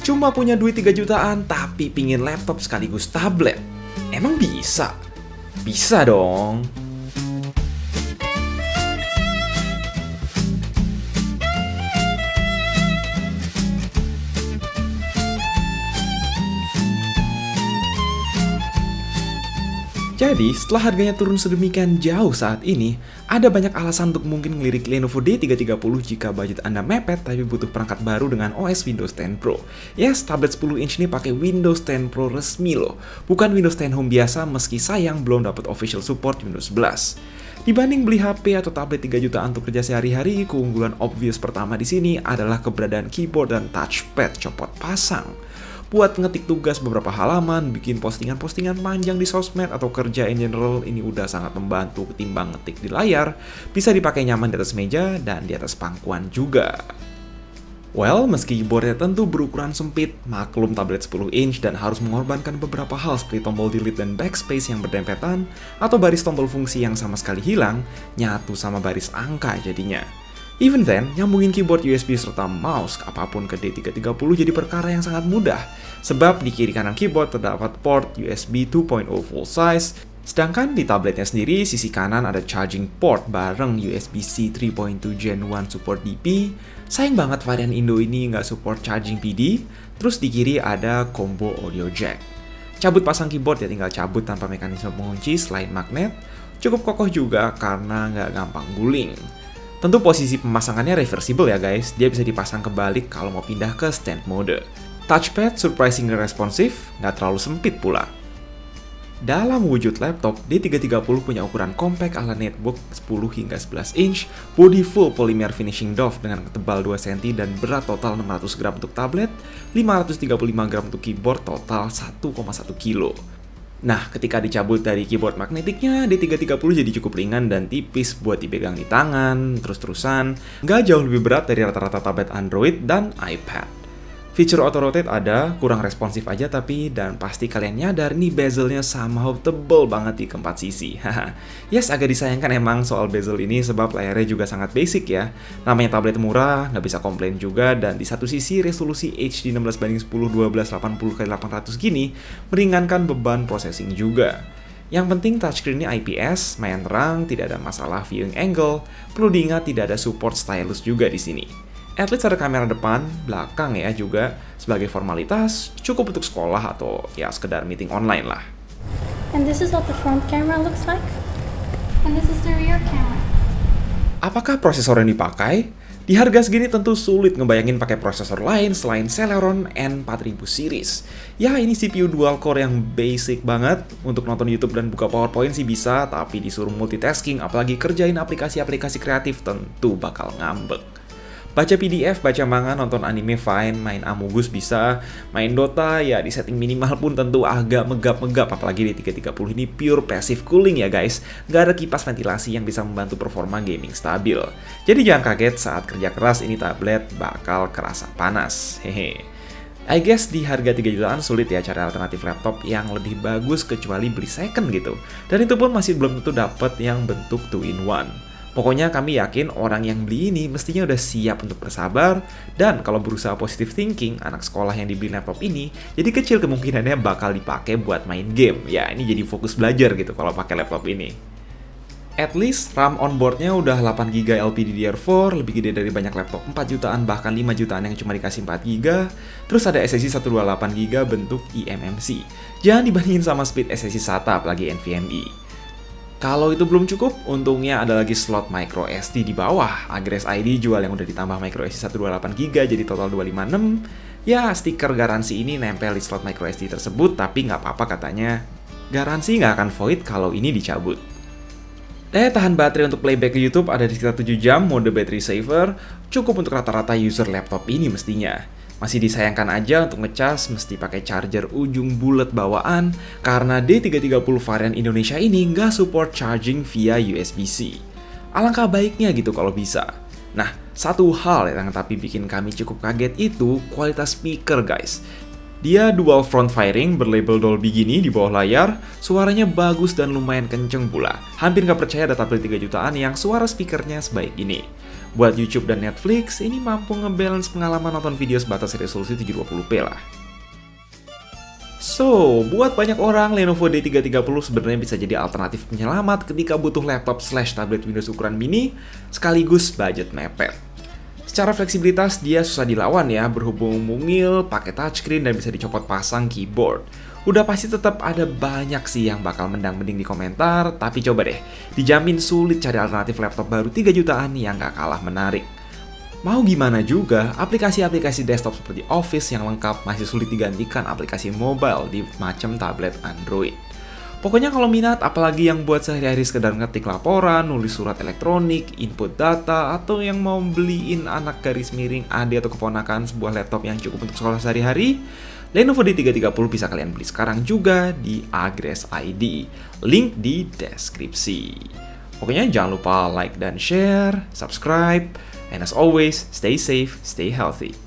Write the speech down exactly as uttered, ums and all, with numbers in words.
Cuma punya duit tiga jutaan tapi pingin laptop sekaligus tablet. Emang bisa? Bisa dong. Jadi, setelah harganya turun sedemikian jauh saat ini, ada banyak alasan untuk mungkin ngelirik Lenovo D tiga tiga nol jika budget Anda mepet tapi butuh perangkat baru dengan O S Windows sepuluh Pro. Yes, tablet sepuluh inch ini pakai Windows sepuluh Pro resmi loh, bukan Windows sepuluh Home biasa meski sayang belum dapat official support Windows sebelas. Dibanding beli H P atau tablet tiga jutaan untuk kerja sehari-hari, keunggulan obvious pertama di sini adalah keberadaan keyboard dan touchpad copot pasang. Buat ngetik tugas beberapa halaman, bikin postingan-postingan panjang di sosmed, atau kerja in general, ini udah sangat membantu ketimbang ngetik di layar. Bisa dipakai nyaman di atas meja dan di atas pangkuan juga. Well, meski keyboardnya tentu berukuran sempit, maklum tablet sepuluh inch dan harus mengorbankan beberapa hal seperti tombol delete dan backspace yang berdempetan, atau baris tombol fungsi yang sama sekali hilang, nyatu sama baris angka jadinya. Even then, nyambungin keyboard U S B serta mouse apapun ke D tiga tiga nol jadi perkara yang sangat mudah. Sebab di kiri kanan keyboard terdapat port U S B dua titik nol full size, sedangkan di tabletnya sendiri sisi kanan ada charging port bareng U S B C tiga titik dua Gen satu support D P. Sayang banget varian Indo ini nggak support charging P D. Terus di kiri ada combo audio jack. Cabut pasang keyboard ya tinggal cabut tanpa mekanisme pengunci selain magnet. Cukup kokoh juga karena nggak gampang guling. Tentu posisi pemasangannya reversible ya guys, dia bisa dipasang kebalik kalau mau pindah ke stand mode. Touchpad surprisingly responsif, nggak terlalu sempit pula. Dalam wujud laptop, D tiga tiga nol punya ukuran compact ala netbook sepuluh hingga sebelas inch, body full polymer finishing doff dengan tebal dua sentimeter dan berat total enam ratus gram untuk tablet, lima ratus tiga puluh lima gram untuk keyboard, total satu koma satu kilo. Nah, ketika dicabut dari keyboard magnetiknya, D tiga tiga nol jadi cukup ringan dan tipis buat dipegang di tangan, terus-terusan. Nggak jauh lebih berat dari rata-rata tablet Android dan iPad. Fitur auto rotate ada, kurang responsif aja tapi, dan pasti kalian nyadar nih bezelnya somehow tebel banget di keempat sisi. Yes, agak disayangkan emang soal bezel ini sebab layarnya juga sangat basic ya. Namanya tablet murah, nggak bisa komplain juga, dan di satu sisi resolusi H D enam belas banding sepuluh dua belas delapan puluh kali delapan ratus gini meringankan beban processing juga. Yang penting touchscreen-nya I P S, main terang, tidak ada masalah viewing angle. Perlu diingat tidak ada support stylus juga di sini. At least ada kamera depan, belakang ya juga, sebagai formalitas, cukup untuk sekolah atau ya sekedar meeting online lah. And this is what the front camera looks like. And this is the rear camera. Apakah prosesor yang dipakai? Di harga segini tentu sulit ngebayangin pakai prosesor lain selain Celeron N empat ribu series. Ya ini C P U dual core yang basic banget, untuk nonton YouTube dan buka PowerPoint sih bisa, tapi disuruh multitasking apalagi kerjain aplikasi-aplikasi kreatif tentu bakal ngambek. Baca P D F, baca manga, nonton anime fine, main Amogus bisa, main Dota ya di setting minimal pun tentu agak megap-megap, apalagi di tiga tiga nol ini pure passive cooling ya guys, nggak ada kipas ventilasi yang bisa membantu performa gaming stabil. Jadi jangan kaget saat kerja keras ini tablet bakal kerasa panas, hehe. I guess di harga tiga jutaan sulit ya cari alternatif laptop yang lebih bagus kecuali beli second gitu, dan itu pun masih belum tentu dapet yang bentuk two in one. Pokoknya kami yakin orang yang beli ini mestinya udah siap untuk bersabar, dan kalau berusaha positive thinking, anak sekolah yang dibeli laptop ini, jadi kecil kemungkinannya bakal dipakai buat main game. Ya, ini jadi fokus belajar gitu kalau pakai laptop ini. At least, RAM onboardnya udah delapan giga L P D D R four, lebih gede dari banyak laptop empat jutaan bahkan lima jutaan yang cuma dikasih empat giga. Terus ada S S D seratus dua puluh delapan giga bentuk eMMC. Jangan dibandingin sama speed S S D SATA apalagi NVMe. Kalau itu belum cukup, untungnya ada lagi slot micro S D di bawah. Agres I D jual yang udah ditambah micro S D seratus dua puluh delapan giga jadi total dua ratus lima puluh enam. Ya, stiker garansi ini nempel di slot micro S D tersebut, tapi nggak apa-apa katanya. Garansi nggak akan void kalau ini dicabut. Daya tahan baterai untuk playback ke YouTube ada di sekitar tujuh jam, mode battery saver, cukup untuk rata-rata user laptop ini mestinya. Masih disayangkan aja untuk ngecas mesti pakai charger ujung bulat bawaan karena D tiga tiga nol varian Indonesia ini nggak support charging via U S B C. Alangkah baiknya gitu kalau bisa. Nah, satu hal yang tapi bikin kami cukup kaget itu kualitas speaker guys. Dia dual front firing berlabel Dolby gini di bawah layar, suaranya bagus dan lumayan kenceng pula. Hampir nggak percaya ada tablet tiga jutaan yang suara speakernya sebaik ini. Buat YouTube dan Netflix, ini mampu ngebalance pengalaman nonton video sebatas resolusi tujuh dua puluh p lah. So, buat banyak orang, Lenovo D tiga tiga nol sebenarnya bisa jadi alternatif penyelamat ketika butuh laptop slash tablet Windows ukuran mini, sekaligus budget mepet. Secara fleksibilitas, dia susah dilawan ya, berhubung mungil, pakai touchscreen, dan bisa dicopot pasang keyboard. Udah pasti tetap ada banyak sih yang bakal mendang-mending di komentar, tapi coba deh, dijamin sulit cari alternatif laptop baru tiga jutaan yang gak kalah menarik. Mau gimana juga, aplikasi-aplikasi desktop seperti Office yang lengkap masih sulit digantikan aplikasi mobile di macam tablet Android. Pokoknya kalau minat, apalagi yang buat sehari-hari sekedar ngetik laporan, nulis surat elektronik, input data, atau yang mau beliin anak garis miring adik atau keponakan sebuah laptop yang cukup untuk sekolah sehari-hari, Lenovo D tiga tiga nol bisa kalian beli sekarang juga di Agres I D. Link di deskripsi. Pokoknya jangan lupa like dan share, subscribe, and as always, stay safe, stay healthy.